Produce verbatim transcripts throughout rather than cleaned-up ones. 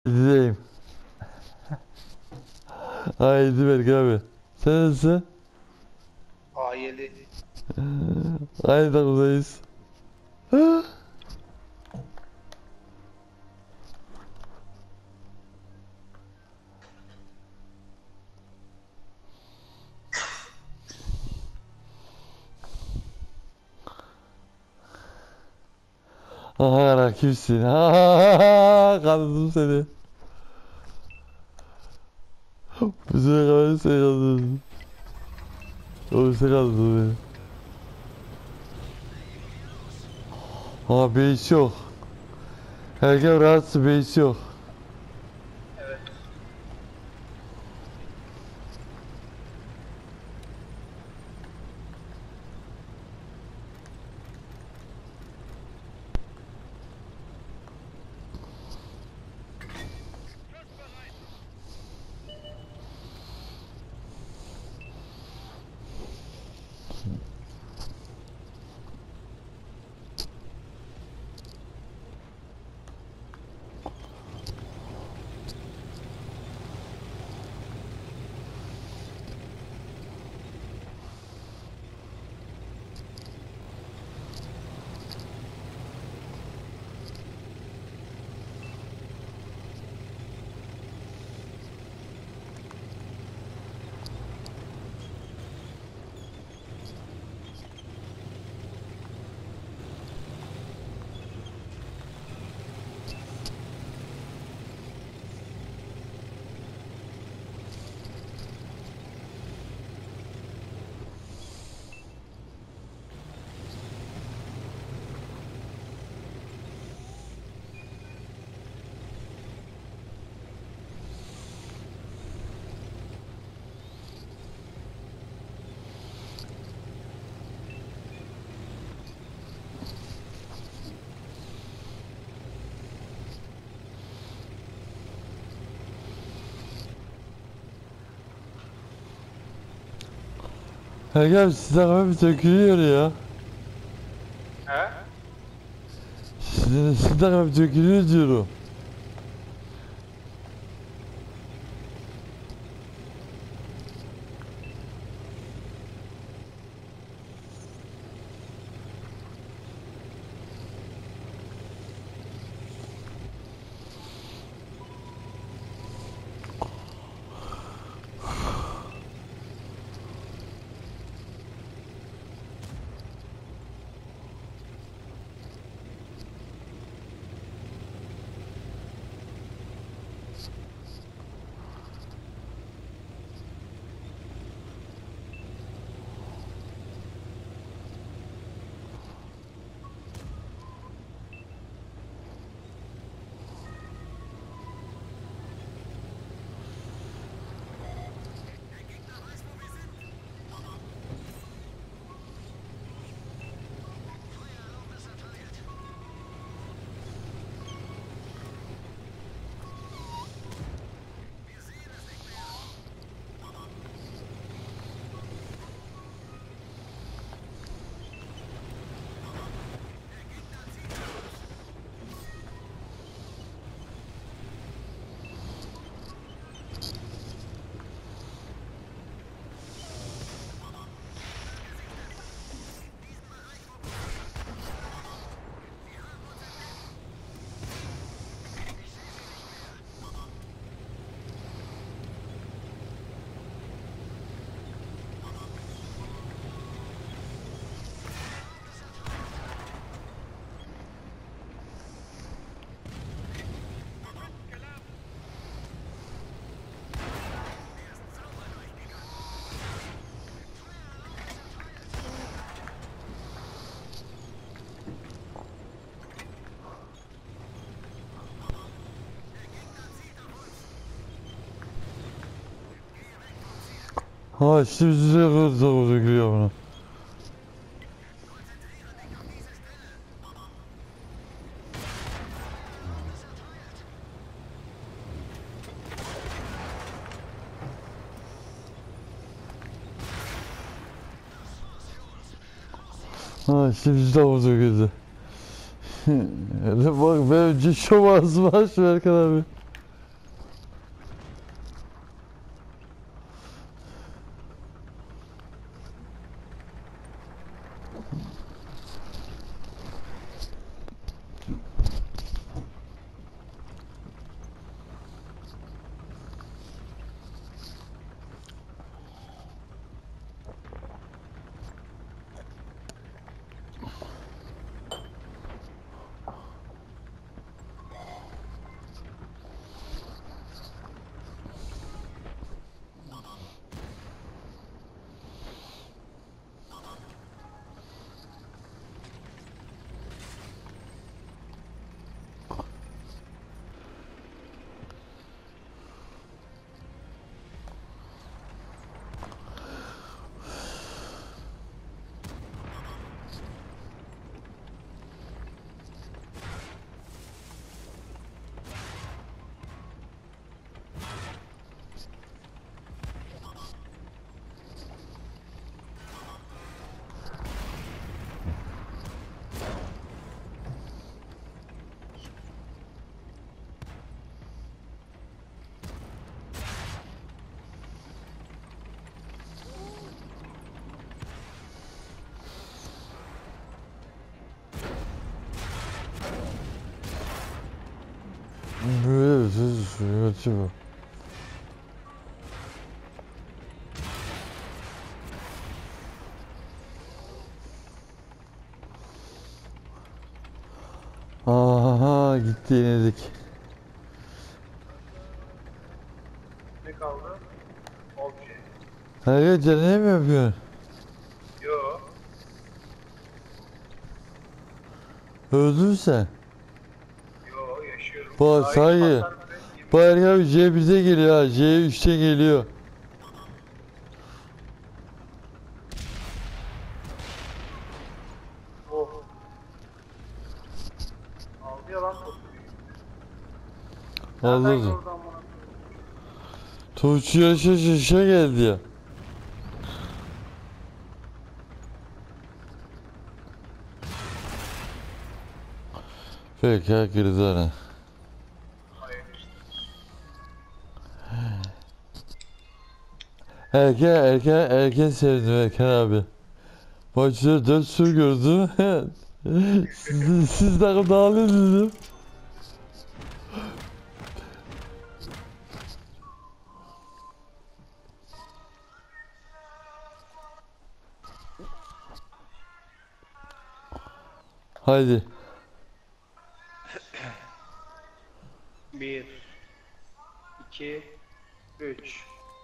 Diyeyim. Haydi Berk abi. Sen nasılsın? A yedi. Aynı takımdayız. Aha rakipsin. Ha ha ha ha. Kandırdım seni. Bu sefer kadar sen kandırdın. O sen kandırdın beni. Ama beis yok. Herkes rahatsız, beis yok. Evet. Herkes sizden hafif dökülüyor ya. He? Sizin, sizden hafif dökülüyor diyorum. Ha işte size kadar dökülüyor bunu. Ha şimdi size kadar döküldü. Bak ben önce şov ağzımı aç Berkan abi. Sessiz suyu açıyor. Aha gitti yenildik. Ne kaldı? Obje. Her gece ne mi yapıyorsun? Yo. Öldün sen. Yo yaşıyorum. Bak Daha sahi. ilk patlar bile yemin- Bu Erkan abi C bize geliyor ha. C üçte geliyor. Oh. Aldı ya lan topu. Nereden Alırdı. gördü amına koyayım? Tuğçu yaşa şişe geldi ya. Peki kırdana. Hayır işte. Erken erken erken sevdim Erkan abi. Maçta dört sur gördüm. siz, siz takım dağılıyorsunuz dedim. Haydi. Bir. iki. Üç.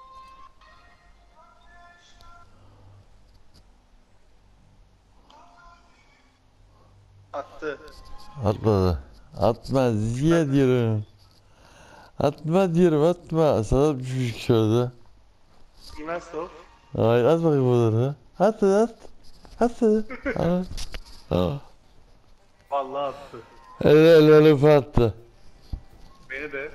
Attı. Atmadı. Atma ziya diyorum. Atma diyorum atma. Sana bir şey şurada. Nasıl? Hayır at bakayım bunları. At at. At. At. At. Vallahi attı. El el el attı. Beni de.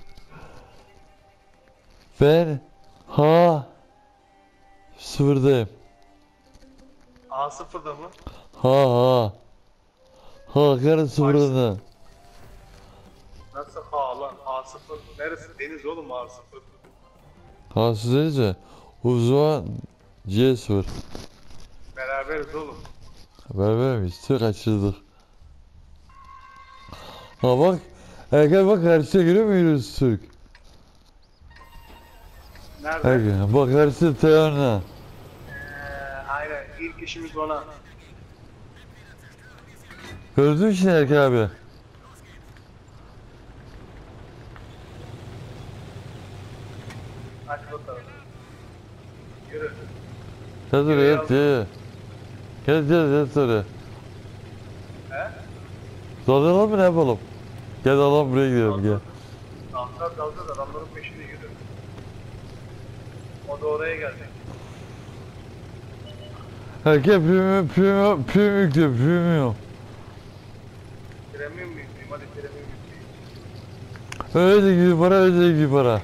Ben ha sıfırdayım. A sıfırda mı? Ha ha. Ha karın sıfırında. Nasıl A lan? A sıfır. Neresi? Deniz oğlum A sıfır. Ha sizce o zaman C sıfır. Beraberiz oğlum. Beraber miyiz? Tüh kaçırdık. Ha bak. Erken bak karşıya görüyor muyuz Türk? Nerede? Erken bak karşıya Teoran'a. Ee, aynen. İlk işimiz ona. Gördün mü şimdi Erken abi? Hadi bakalım. Yürü. Gel oraya gel gel. Gel gel gel oraya. He? Dalalım mı ne yapalım? Gel dalalım buraya gidelim gel. Dalga dalga adamların peşinde yürü. O da oraya geldi. Erken premium premium premium yüklüyor premium. Premium mu yükleyeyim? Hadi premium yükleyeyim. Öyle de gibi para öyle de gibi para.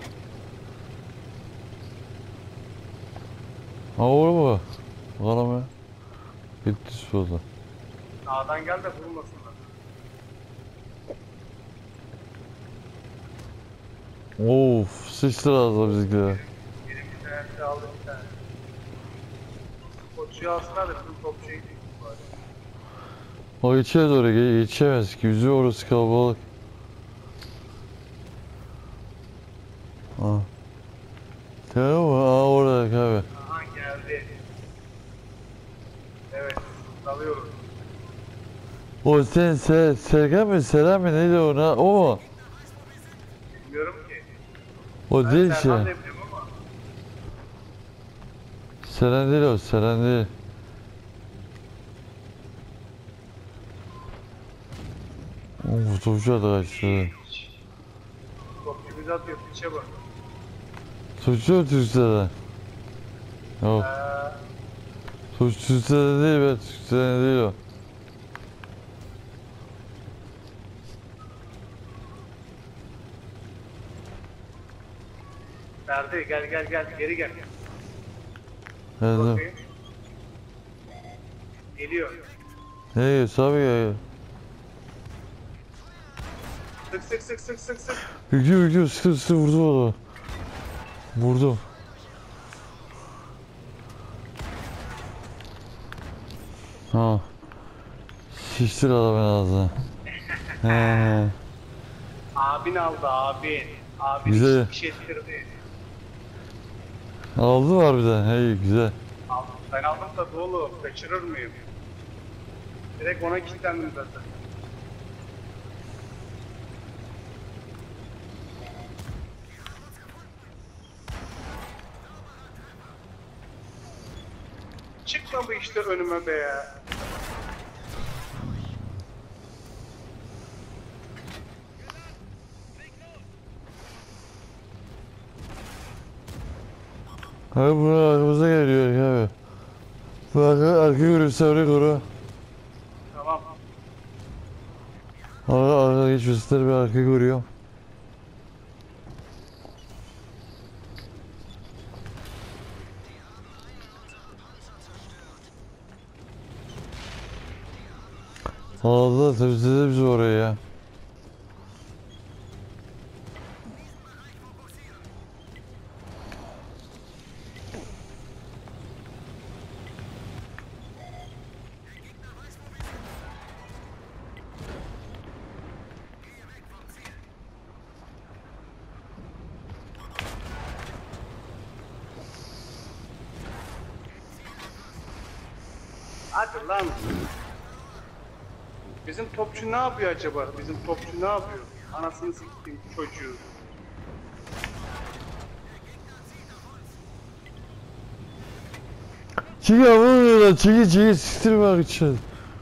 Ha olur mu? Bakalım ya. Gitti şurada. Sağdan gel de vurmasınlar. Of sıçtı ağzına bizimkiler. Benim bir tanesi aldı bir tane. Koçuyu alsınlar da bizim topçuya gideyim bari. O içeri doğru ge- geçemez ki yüzü orası kalabalık. Ha. Tamam mı? Aa orada abi. Aha geldi. Evet. Dalıyoruz. O sen se Serkan mı Selam mı neydi ona o mu? Bilmiyorum ki. O Ben değil Serhan da şey. biliyorum ama. Selen değil o Selen değil. Of topçu da kaçtı. Topçu bizi atıyor. Piçe bak. Topçu mu Türkçe'den? Yok. Ee, Topçu Türkçe'den değil be Türkçe'den değil o. Ferdi gel gel gel. Geri gel. Evet. Bakayım. Geliyor. Ne yiyorsun abi ya? Sık sık sık sık sık sık. Yüklü yüklü sıkı sıkı vurdum onu. Vurdum. Ha. Şiştir adamın ağzına. He. Abin aldı abin. Abin Güzel. iş ettirdi. Aldı var bir de. Hey güzel. Aldım. Ben aldım da dolu. Kaçırır mıyım? Direkt ona kilitlendim zaten. Çıkma bu işte önüme be ya. Abi bunu arkamıza geliyor abi. Bu arka, arka görürse oraya koru. Tamam. Arka, arka geçmişler bir arka görüyor. Allah temizledi bizi oraya ya. Hadi lan. Bizim topçu ne yapıyor acaba? Bizim topçu ne yapıyor? Anasını sikeyim çocuğu. Çiki avlamıyorlar. Çiki çiki siktir bak için.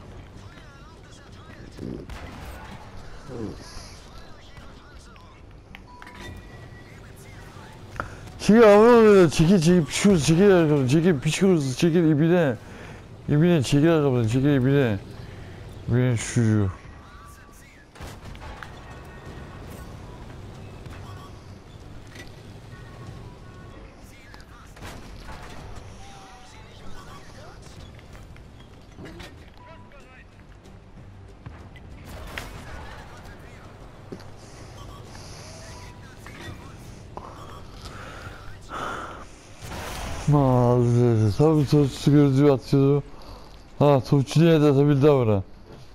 Çiki avlamıyorlar. Çiki çiki pişiyoruz. Çiki arkamdan. Çiki pişiyoruz. Çiki ibine. İbine çeki arkamdan. Çeki ibine. İbine çocuğu. Maalesef. Tabii topçu gördüğü atıyordu. Ha topçu niye de atabildi bana.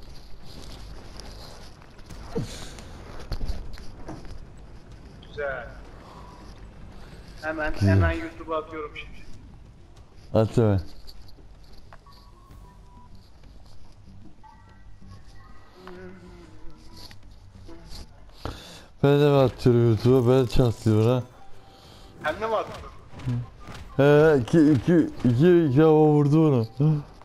Güzel. Hemen Güzel. hemen YouTube'a atıyorum şimdi. At hemen. Ben de mi atıyorum YouTube'a? Ben çaktım ha. Sen ne mi attın? He iki iki iki iki hava vurdu onu.